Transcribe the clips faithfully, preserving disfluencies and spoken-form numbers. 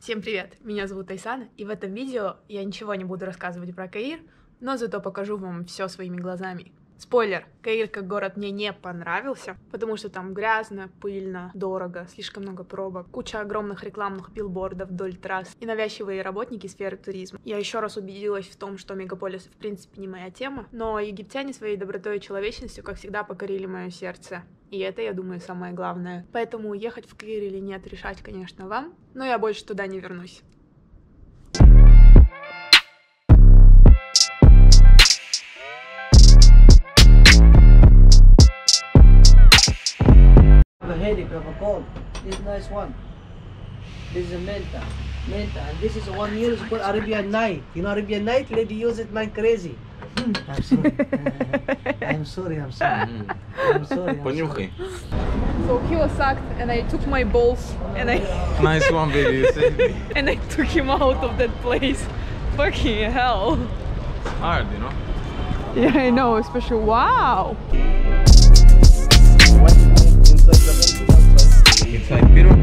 Всем привет! Меня зовут Айсана, и в этом видео я ничего не буду рассказывать про Каир, но зато покажу вам все своими глазами. Спойлер, Каир как город мне не понравился, потому что там грязно, пыльно, дорого, слишком много пробок, куча огромных рекламных билбордов вдоль трасс и навязчивые работники сферы туризма. Я еще раз убедилась в том, что мегаполис в принципе не моя тема, но египтяне своей добротой и человечностью, как всегда, покорили мое сердце. И это, я думаю, самое главное. Поэтому ехать в Каир или нет, решать, конечно, вам, но я больше туда не вернусь. Headache of a cold. This is a nice one. This is a menta. Menta. And this is one year is called Arabian Night. You know Arabian Night? Lady use it, man, crazy. I'm sorry. I'm sorry, I'm sorry. I'm sorry. Понюхай. So he was sucked and I took my balls and I... Nice one, baby, you see? and I took him out of that place. Fucking hell. It's hard, you know? Yeah, I know, especially... Wow! Inside Piro.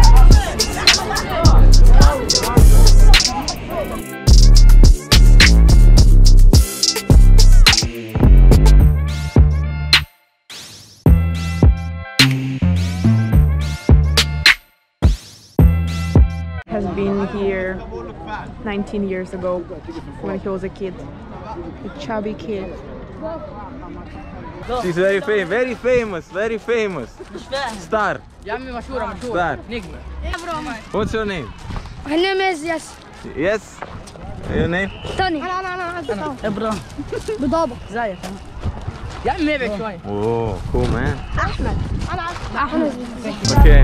Has been here nineteen years ago when he was a kid, a chubby kid. She's very famous, very famous, very famous. Star. Star. What's your name? My name is Yes. Yes? Your name? Tony. Ebro. Bedaba. Zayek. يا عمي ابعد شوي. Oh, cool, man. احمد. انا احمد. Okay.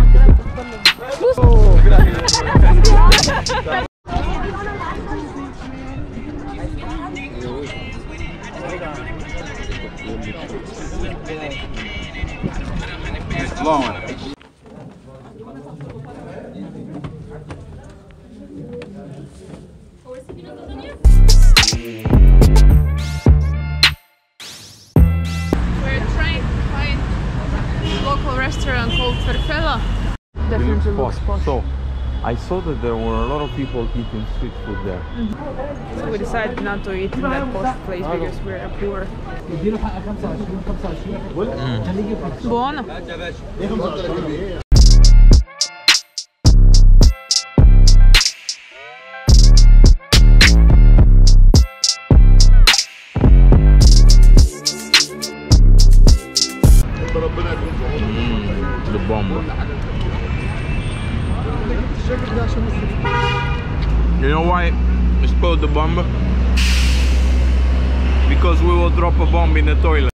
Long. We're trying to find a local restaurant called Farfella. Definitely looks posh. So, I saw that there were a lot of people eating street food there. Mm-hmm. So we decided not to eat in that posh place because we're poor. Buono. Mm, the bomb. You know why it's called the bomb? Because we will drop a bomb in the toilet.